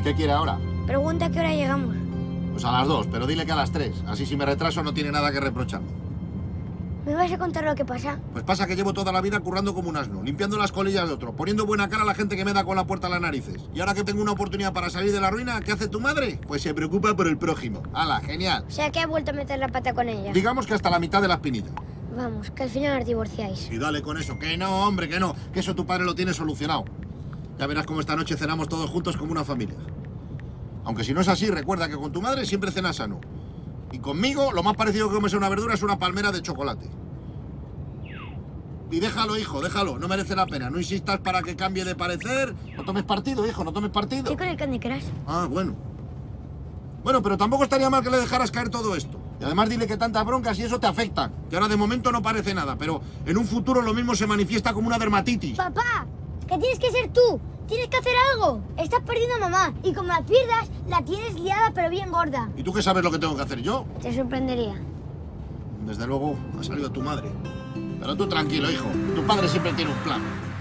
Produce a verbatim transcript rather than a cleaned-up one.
¿Y qué quiere ahora? Pregunta a qué hora llegamos. Pues a las dos, pero dile que a las tres. Así si me retraso no tiene nada que reprocharme. ¿Me vas a contar lo que pasa? Pues pasa que llevo toda la vida currando como un asno, limpiando las colillas de otro, poniendo buena cara a la gente que me da con la puerta a las narices. Y ahora que tengo una oportunidad para salir de la ruina, ¿qué hace tu madre? Pues se preocupa por el prójimo. ¡Hala, genial! O sea que ha vuelto a meter la pata con ella. Digamos que hasta la mitad de la espinilla. Vamos, que al final os divorciáis. Y dale con eso. Que no, hombre, que no. Que eso tu padre lo tiene solucionado. Ya verás cómo esta noche cenamos todos juntos como una familia. Aunque si no es así, recuerda que con tu madre siempre cenas sano. Y conmigo, lo más parecido que comes una verdura es una palmera de chocolate. Y déjalo, hijo, déjalo, no merece la pena. No insistas para que cambie de parecer. No tomes partido, hijo, no tomes partido. Estoy con el Candy Crush. Ah, bueno. Bueno, pero tampoco estaría mal que le dejaras caer todo esto. Y además dile que tantas broncas y eso te afectan. Que ahora de momento no parece nada, pero en un futuro lo mismo se manifiesta como una dermatitis. ¡Papá! ¡Que tienes que ser tú! ¡Tienes que hacer algo! Estás perdiendo a mamá y como la pierdas, la tienes liada pero bien gorda. ¿Y tú qué sabes lo que tengo que hacer yo? Te sorprendería. Desde luego, ha salido tu madre. Pero tú tranquilo, hijo. Tu padre siempre tiene un plan.